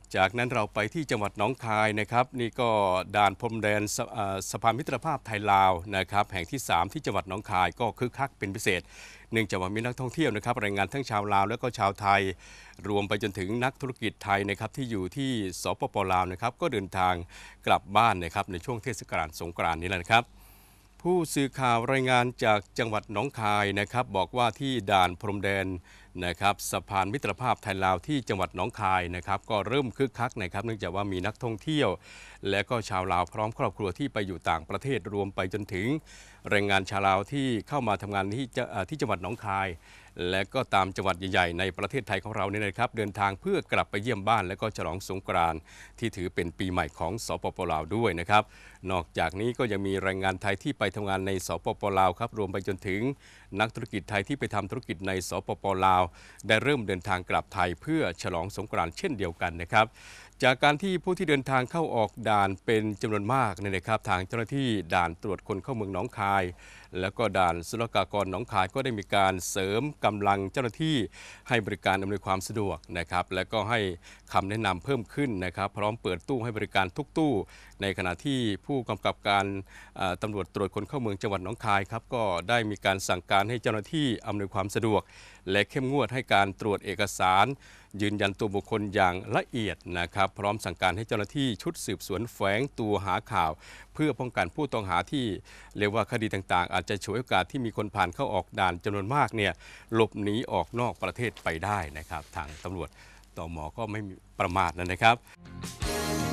จากนั้นเราไปที่จังหวัดหนองคายนะครับนี่ก็ด่านพรมแดนสะพานมิตรภาพไทยลาวนะครับแห่งที่3ที่จังหวัดหนองคายก็คึกคักเป็นพิเศษเนื่องจากว่ามีนักท่องเที่ยวนะครับแรงงานทั้งชาวลาวและก็ชาวไทยรวมไปจนถึงนักธุรกิจไทยนะครับที่อยู่ที่สปป.ลาวนะครับก็เดินทางกลับบ้านนะครับในช่วงเทศกาลสงกรานต์นี้แหละนะครับผู้สื่อข่าวรายงานจากจังหวัดหนองคายนะครับบอกว่าที่ด่านพรมแดนนะครับสะพานมิตรภาพไทยลาวที่จังหวัดหนองคายนะครับก็เริ่มคึกคักนะครับเนื่องจากว่ามีนักท่องเที่ยวและก็ชาวลาวพร้อมครอบครัวที่ไปอยู่ต่างประเทศรวมไปจนถึงแรงงานชาวลาวที่เข้ามาทำงานที่จังหวัดหนองคายและก็ตามจังหวัดใหญ่ๆในประเทศไทยของเราเนี่ยนะครับเดินทางเพื่อกลับไปเยี่ยมบ้านและก็ฉลองสงกรานต์ที่ถือเป็นปีใหม่ของสปป.ลาวด้วยนะครับนอกจากนี้ก็ยังมีแรงงานไทยที่ไปทำงานในสปป.ลาวครับรวมไปจนถึงนักธุรกิจไทยที่ไปทำธุรกิจในสปป.ลาวได้เริ่มเดินทางกลับไทยเพื่อฉลองสงกรานต์เช่นเดียวกันนะครับจากการที่ผู้ที่เดินทางเข้าออกด่านเป็นจำนวนมากเนี่ยนะครับทางเจ้าหน้าที่ด่านตรวจคนเข้าเมืองหนองคายแล้วก็ด่านศุลกากรหนองคายก็ได้มีการเสริมกำลังเจ้าหน้าที่ให้บริการอำนวยความสะดวกนะครับและก็ให้คำแนะนำเพิ่มขึ้นนะครับพร้อมเปิดตู้ให้บริการทุกตู้ในขณะที่ผู้กำกับการตำรวจตรวจคนเข้าเมืองจังหวัดหนองคายครับก็ได้มีการสั่งการให้เจ้าหน้าที่อำนวยความสะดวกและเข้มงวดให้การตรวจเอกสารยืนยันตัวบุคคลอย่างละเอียดนะครับพร้อมสั่งการให้เจ้าหน้าที่ชุดสืบสวนแฝงตัวหาข่าวเพื่อป้องกันผู้ต้องหาที่เรียกว่าคดีต่างๆอาจจะฉวยโอกาสที่มีคนผ่านเข้าออกด่านจำนวนมากเนี่ยหลบหนีออกนอกประเทศไปได้นะครับทางตำรวจตม.ก็ไม่ประมาทนะครับ